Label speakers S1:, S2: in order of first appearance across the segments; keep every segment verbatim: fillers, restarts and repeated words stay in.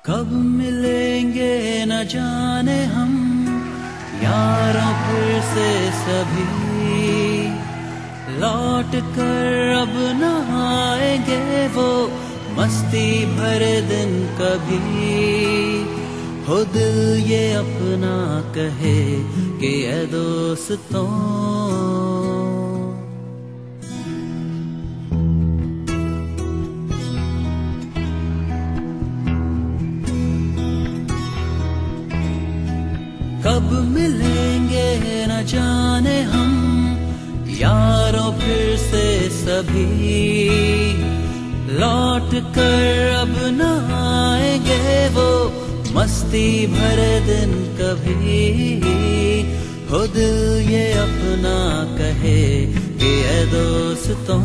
S1: कब मिलेंगे न जाने हम यारों फिर से सभी, लौट कर अब न आएंगे वो मस्ती भरे दिन कभी। हो दिल ये अपना कहे कि ऐ दोस्तों, कब मिलेंगे न जाने हम यारों फिर से सभी, लौट कर अब न आएंगे वो मस्ती भरे दिन कभी। हो दिल ये अपना कहे कि ऐ दोस्तों,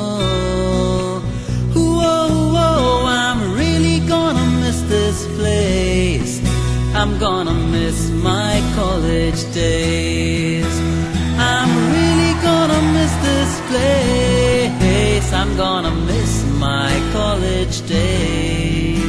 S1: whoa, I'm really gonna miss this place. I'm gonna miss my college days. I'm really gonna miss this place. I'm gonna miss my college days.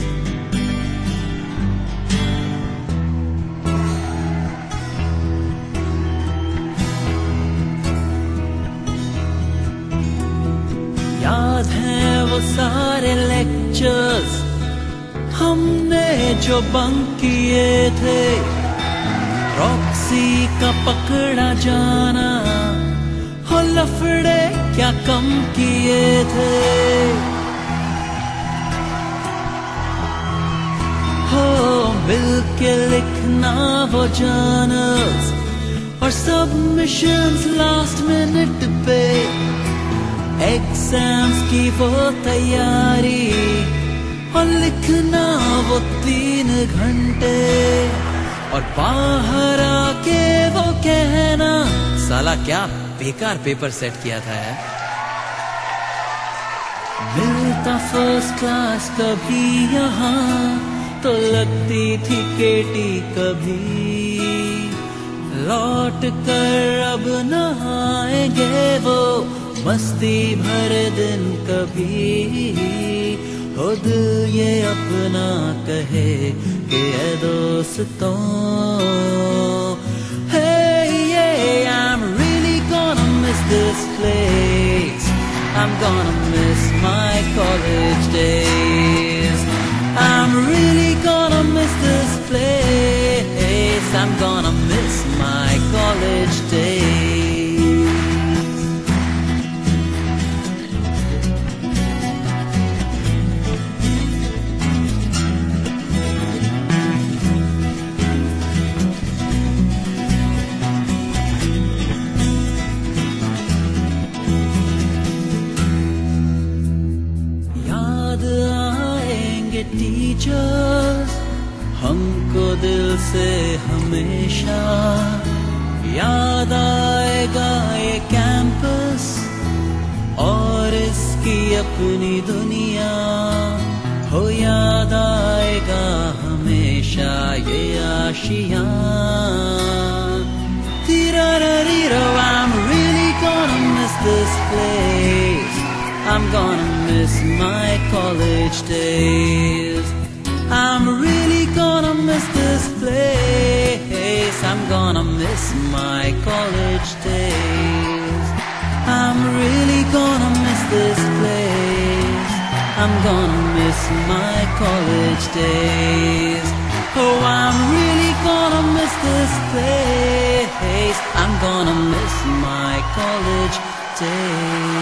S1: याद हैं वो सारे लेक्चर्स हमने जो बंक किए थे, रॉक्सी का पकड़ा जाना, हो लफड़े क्या कम किए थे। हो मिल के लिखना वो जर्नल्स और सबमिशंस लास्ट मिनट पे, एग्जाम्स की वो तैयारी और लिखना वो तीन घंटे, और बाहर आके वो कहना साला क्या बेकार पेपर सेट किया था यार। मिलता फर्स्ट क्लास कभी यहाँ तो लगती थी केटी कभी, लौट कर अब न आएंगे वो मस्ती भरे दिन कभी। हो दिल ये अपना कहे कि ऐ दोस्तों, hey yeah, I'm really gonna miss this place. I'm gonna miss my college days. I'm really gonna miss this place. I'm gonna miss my college days. Teachers हमको दिल से हमेशा, याद आएगा ये कैंपस और इसकी अपनी दुनिया। हो याद आएगा हमेशा ये आशियाँ। Tirarariro, I'm really gonna miss this place. I'm gonna miss my college days. I'm really gonna miss this place. I'm gonna miss my college days. I'm really gonna miss this place. I'm gonna miss my college days. Oh, I'm really gonna miss this place. I'm gonna miss my college days.